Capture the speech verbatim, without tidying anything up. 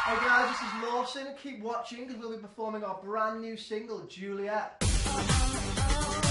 Hey guys, this is Lawson. Keep watching because we'll be performing our brand new single, Juliet.